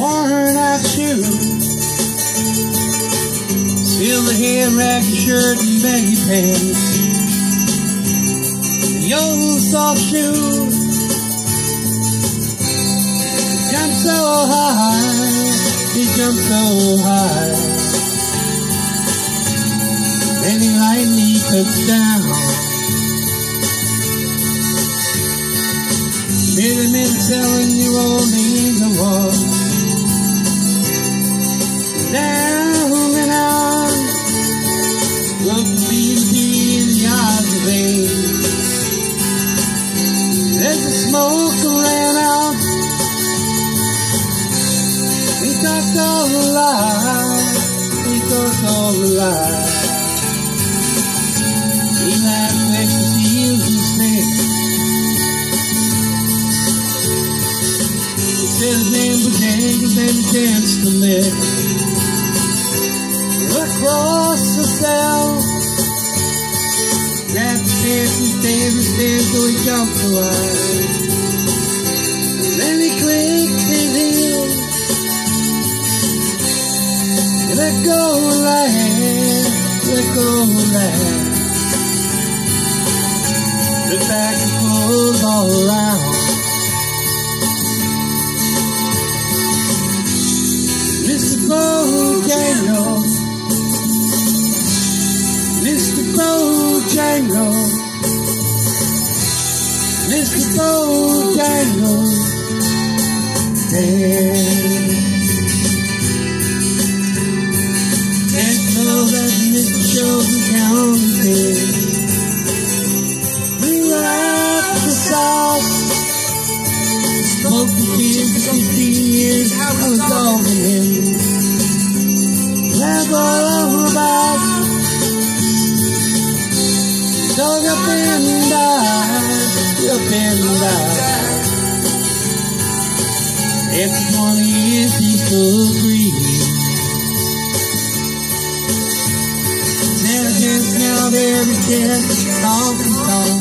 worn out shoes, silver hair, ragged shirt, and baggy pants, your soft shoes. He jumped so high, he jumped so high, then he lightly touched down. Many men selling New Orleans a walk, down and out, broke the BT in the yards of rain. There's the smoke ran out, he talked all the lies, he talked all the lies. He laughed next to seals and snakes. He said his name was Jenkins and he danced the lick. Across the cell, grabbed his pants and stairs so he jumped a while. Then he clicked his heels, let go and laugh, let go and laugh. Look back and clothes all around. Mr. Bojangles, Mr. Bojangles, Mr. Bojangles, can't know that Mr. Shows and counting. We were out the South, smoked the beer for 15 years, I was dogging him. Laugh all about, dog up and died, up and died. After 20 years he could breathe. Now just now every cat honk and honk.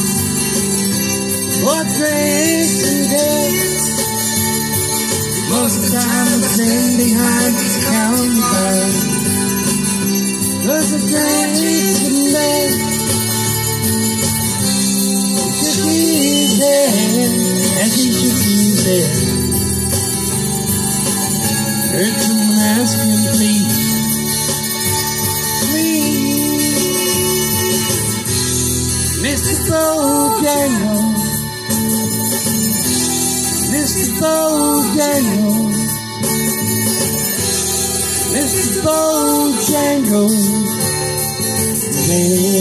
What drinks and days, most of the time I stand behind the counter. Cause the drinks and days, he shook his head as he shook his head. Heard someone ask him, please, Mr. Bojangles, Mr. Bojangles, Mr. Bojangles, man.